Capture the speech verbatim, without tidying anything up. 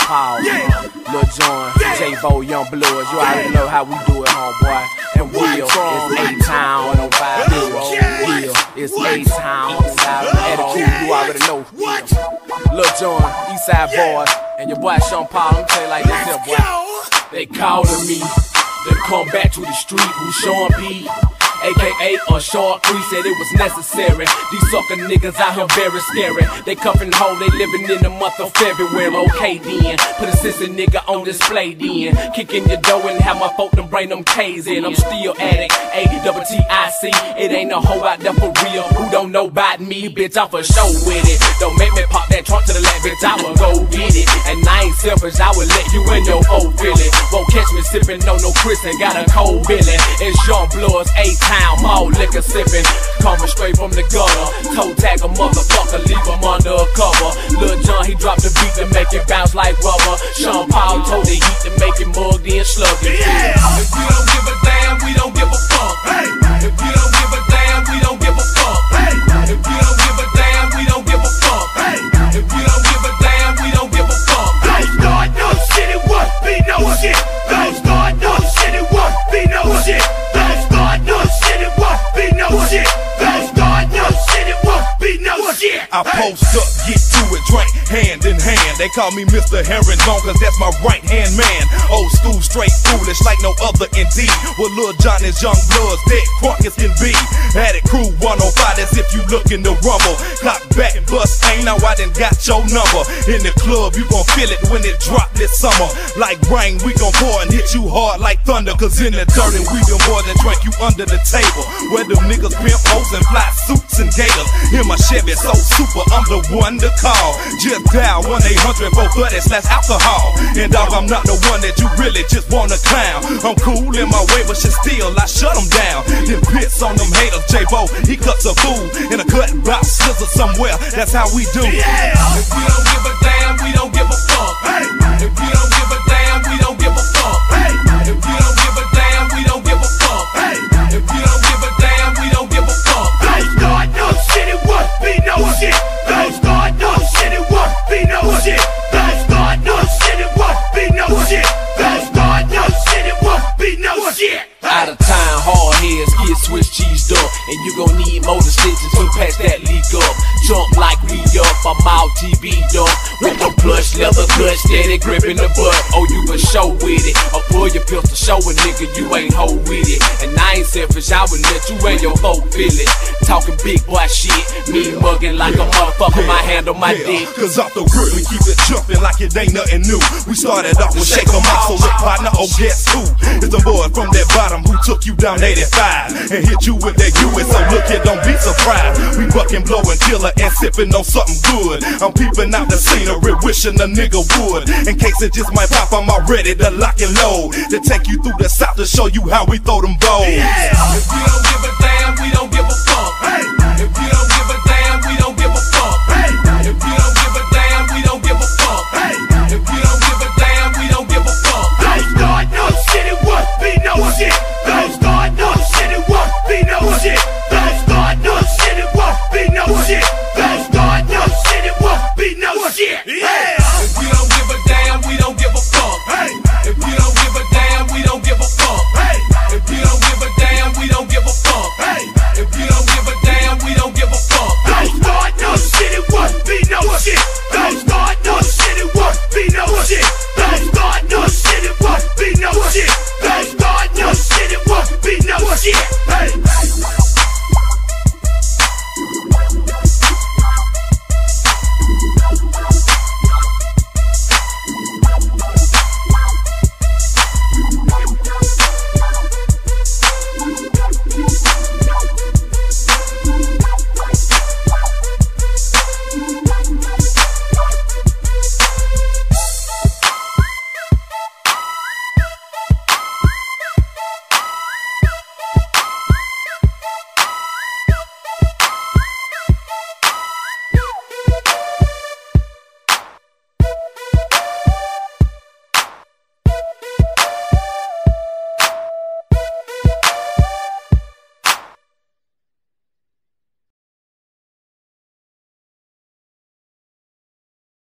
Paul, Lil Jon, J-Bo, Young Bloods. You already know how we do it, homeboy. And Will, it's A-Town, one oh five Will, it's A-Town, Attitude, you already know. Lil Jon, Eastside Boys, and your boy Sean Paul. Let me tell you like this here, boy. They calling me to come back to the street. Who Sean P? A K A on Short Creek said it was necessary. These sucker niggas out here very scary. They cuffin' hoe, they living in the month of February. Okay then, put a sissy nigga on display then. Kick in your door and have my folk them bring them K's in. I'm still addict, A double T I C. It ain't no hoe out there for real who don't know about me. Bitch, I'm for show with it. Don't make me pop that trunk to the left, bitch, I will go get it. And I ain't selfish, I will let you in your old feel it. Won't catch me sippin' no no Chris and got a cold billy. It's Young Bloods, A-Town, more liquor sippin', coming straight from the gutter. Toe tag a motherfucker, leave him under a cover. Lil Jon, he dropped the beat to make it bounce like rubber. Sean Paul told the heat to make it mugged in sluggy. Yeah. If you don't give a damn, we don't give a fuck. Hey. If you don't give a damn, we don't give a fuck. Hey. If you don't give a damn, we don't give a fuck. Hey. If you don't give a damn, we don't give a fuck. Don't start no shit, it won't be no shit. Don't start no shit, it won't be no shit. Don't start no shit, it won't be no shit. Don't start no shit, it won't be no shit. I post up, get to it, drink hand in hand. They call me Mister Herringbone, cause that's my right hand man. Old school, straight foolish, like no other indeed. Well, Lil Jon is Young Bloods, dead crunk as can be. Addict Crew one oh five, as if you looking to rumble. Clock back, bust ain't now I done got your number. In the club, you gon' feel it when it drop this summer. Like rain, we gon' pour and hit you hard like thunder. Cause in the dirt, and we done more than drink you under the table. Where them niggas pimp hoes and fly suits and gators. Hear my Chevy so super, I'm the one to call. Just dial one eight hundred four thirty slash alcohol. And dog, I'm not the one that you really just wanna clown. I'm cool in my way, but shit still, I shut them down. Then piss on them haters, J-Bo, he cuts a fool in a cut box scissors somewhere, that's how we do. Yeah. If you don't give a damn, we don't give a fuck. Hey. If you don't give a damn, we don't give a fuck. Hey. If you don't give a damn, we don't give a fuck. Hey. If you don't give a damn, we don't give a fuck. Don't start no shit, it won't be no shit. Don't start no shit, it won't be no shit. Don't start no shit, it won't be no shit. Don't start no shit, it won't be no shit. Out of time, hard heads get Swiss cheesed up, and you gon' need motor stitches to patch that leak up. Jump like we up, I'm all T V'd up with the plush leather gut, steady gripping the butt. Oh, you a show with it, or pull your pistol, show a nigga you ain't hold with it. And I ain't selfish, I would let you and your folk feel it. Talking big boy shit, me mugging like a motherfucker, my hand on my yeah. dick. Cause off the rip we keep it jumping like it ain't nothing new. We started off with Shake 'em Off, so look partner, oh guess who? It's the boy from that bottom who took you down eighty-five and hit you with that U S, so look here, don't be surprised. We bucking, blowing, killer, and sipping on something good. I'm peeping out the scenery, wishing a nigga would. In case it just might pop, I'm already to lock and load. To take you through the south to show you how we throw them balls. Yeah. If you don't